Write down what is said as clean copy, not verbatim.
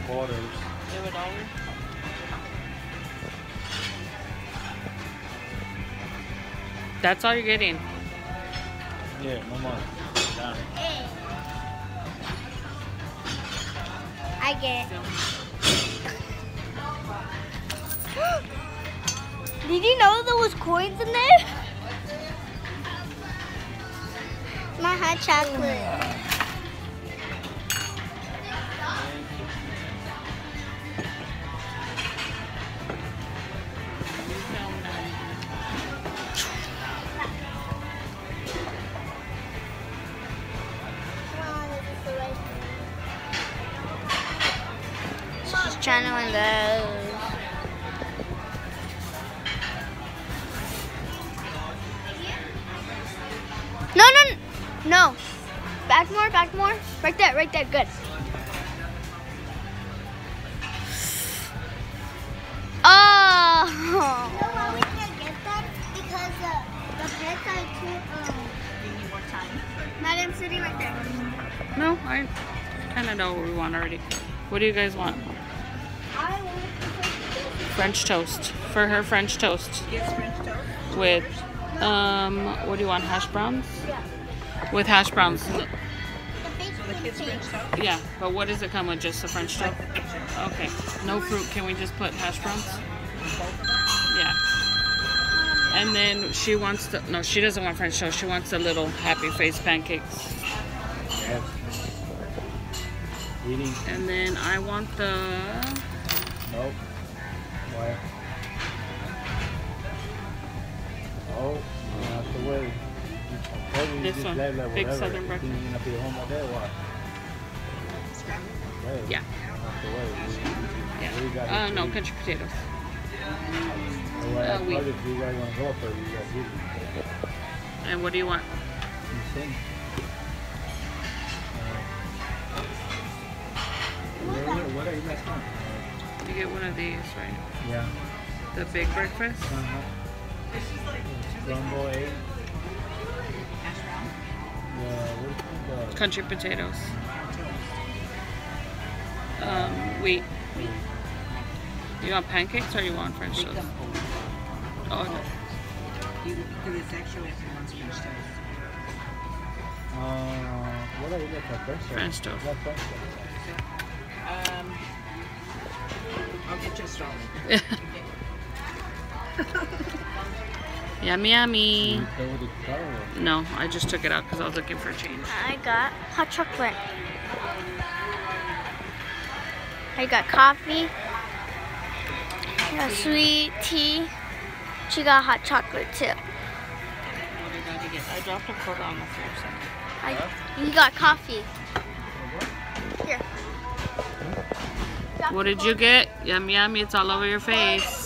quarters. $1. That's all you're getting. Yeah, no more. Done. Hey. I get it. Did you know there was coins in there? My hot chocolate. She's trying to win those. No, no, no. Back more, back more. Right there, good. Oh. You know why we can't get them? Because the pets are too, You need more time. Madam sitting right there. No, I kind of know what we want already. What do you guys want? I want French toast. For her, French toast. Yes, French toast. With, what do you want? Hash browns? Yeah. With hash browns. the The kids' French toast. Yeah, but what does it come with? Just the French toast? Like the picture. Okay. No fruit. Can we just put hash browns? Yeah. And then she wants the, no, she doesn't want French toast. She wants the little happy face pancakes. Yes. Eating. And then I want the, Nope. Why? Oh, you don't have to wait. You This just one, let her Big whatever. Southern You breakfast. think you're gonna be home all day or what? Wait. Yeah. You don't have to wait. We got yeah. it No, to eat. country potatoes. Otherwise, I wheat. told you if you guys want to go for it, you guys eat. And what do you want? You sing. What are you guys want? You get one of these, right? Yeah. The big breakfast. Scramble egg. The Country potatoes. Wheat. You want pancakes or you want French toast? Oh, no. Because it's actually everyone's French toast. what are you looking for? French toast. What French toast? I'll get you a strawberry. Yummy, yummy. You go with the color. No, I just took it out because I was looking for a change. I got hot chocolate. I got coffee. I got sweet tea. She got hot chocolate too. I dropped a quarter on the floor. You got coffee. Here. What did you get? Yummy, yummy. It's all over your face.